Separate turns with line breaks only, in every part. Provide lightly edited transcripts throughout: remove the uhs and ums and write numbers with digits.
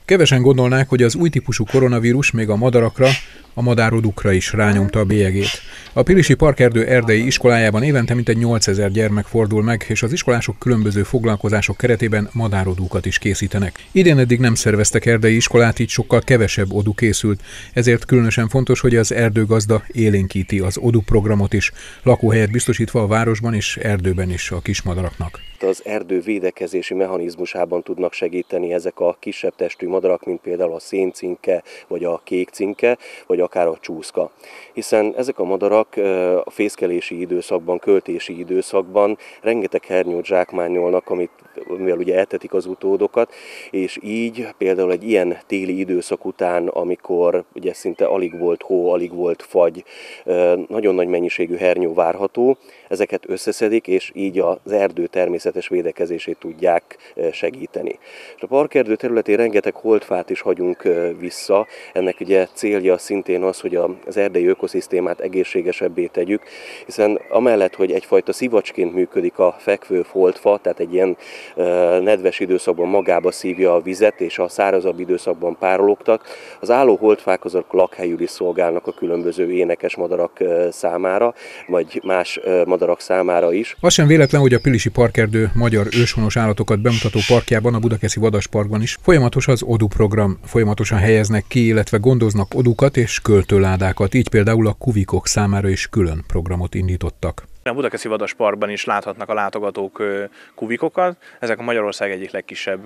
Kevesen gondolnák, hogy az új típusú koronavírus még a madarakra, a madárodukra is rányomta a bélyegét. A Pilisi Parkerdő erdei iskolájában évente mintegy 8000 gyermek fordul meg, és az iskolások különböző foglalkozások keretében madárodúkat is készítenek. Idén eddig nem szerveztek erdei iskolát, így sokkal kevesebb odu készült, ezért különösen fontos, hogy az erdőgazda élénkíti az odu programot is, lakóhelyet biztosítva a városban és erdőben is a kismadaraknak.
Az erdő védekezési mechanizmusában tudnak segíteni ezek a kisebb testű madarak, mint például a széncinke, vagy a kékcinke, vagy akár a csúszka. Hiszen ezek a madarak a fészkelési időszakban, költési időszakban rengeteg hernyót zsákmányolnak, mivel ugye eltetik az utódokat, és így például egy ilyen téli időszak után, amikor ugye szinte alig volt hó, alig volt fagy, nagyon nagy mennyiségű hernyó várható, ezeket összeszedik, és így az erdő természetes védekezését tudják segíteni. A parkerdő területén rengeteg holdfát is hagyunk vissza, ennek ugye célja szintén az, hogy az erdei ökoszisztémát egészségesebbé tegyük, hiszen amellett, hogy egyfajta szivacsként működik a fekvő holdfa, tehát egy ilyen nedves időszakban magába szívja a vizet, és a szárazabb időszakban párologtak, az álló holdfák azok lakhelyül is szolgálnak a különböző énekes madarak számára, vagy más madarak számára is.
Az sem véletlen, hogy a Pilisi Parkerdő magyar őshonos állatokat bemutató parkjában, a Budakeszi Vadasparkban is folyamatos az odu program. Folyamatosan helyeznek ki, illetve gondoznak odukat és költőládákat, így például a kuvikok számára is külön programot indítottak.
A Budakeszi Vadasparkban is láthatnak a látogatók kuvikokat, ezek a Magyarország egyik legkisebb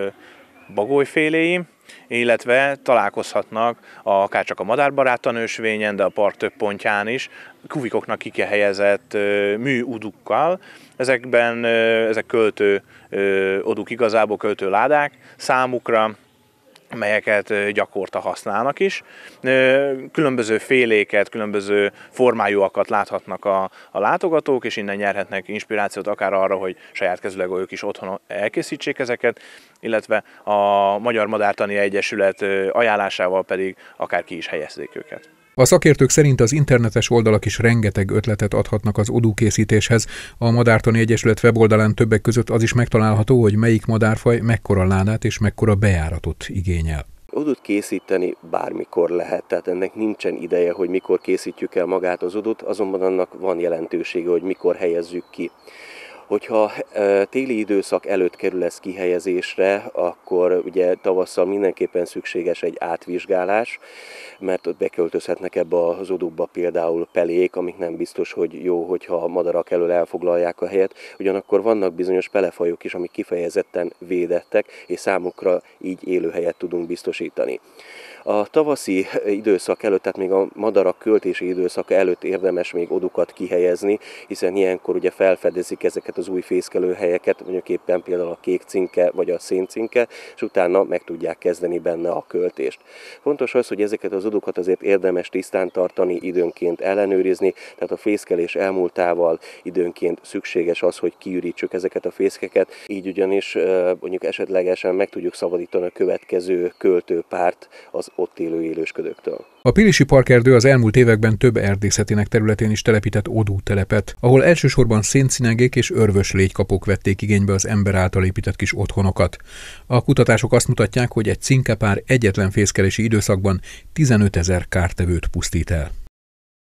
bagolyféléi, illetve találkozhatnak akárcsak a madárbarát tanősvényen, de a park több pontján is kuvikoknak kihelyezett műudukkal. Ezek költő oduk, igazából költő ládák számukra, melyeket gyakorta használnak is. Különböző féléket, különböző formájúakat láthatnak a látogatók, és innen nyerhetnek inspirációt akár arra, hogy saját kezüleg ők is otthon elkészítsék ezeket, illetve a Magyar Madártani Egyesület ajánlásával pedig akár ki is helyezzék őket.
A szakértők szerint az internetes oldalak is rengeteg ötletet adhatnak az odúkészítéshez. A Madártani Egyesület weboldalán többek között az is megtalálható, hogy melyik madárfaj mekkora ládát és mekkora bejáratot igényel.
Odut készíteni bármikor lehet, tehát ennek nincsen ideje, hogy mikor készítjük el magát az odut, azonban annak van jelentősége, hogy mikor helyezzük ki. Hogyha téli időszak előtt kerül ez kihelyezésre, akkor ugye tavasszal mindenképpen szükséges egy átvizsgálás, mert ott beköltözhetnek ebbe az odukba például pelék, amik nem biztos, hogy jó, hogyha a madarak elől elfoglalják a helyet. Ugyanakkor vannak bizonyos pelefajok is, amik kifejezetten védettek, és számukra így élőhelyet tudunk biztosítani. A tavaszi időszak előtt, tehát még a madarak költési időszaka előtt érdemes még odukat kihelyezni, hiszen ilyenkor ugye felfedezik ezeket az új fészkelőhelyeket, mondjuk éppen például a kékcinke vagy a széncinke, és utána meg tudják kezdeni benne a költést. Fontos az, hogy ezeket az odukat azért érdemes tisztán tartani, időnként ellenőrizni, tehát a fészkelés elmúltával időnként szükséges az, hogy kiürítsük ezeket a fészkeket, így ugyanis mondjuk esetlegesen meg tudjuk szabadítani a következő költőpárt az ott élő élősködőktől.
A Pilisi Parkerdő az elmúlt években több erdészetének területén is telepített odútelepet, ahol elsősorban széncinegék és örvös légykapók vették igénybe az ember által épített kis otthonokat. A kutatások azt mutatják, hogy egy cinkepár egyetlen fészkelési időszakban 15 000 kártevőt pusztít el.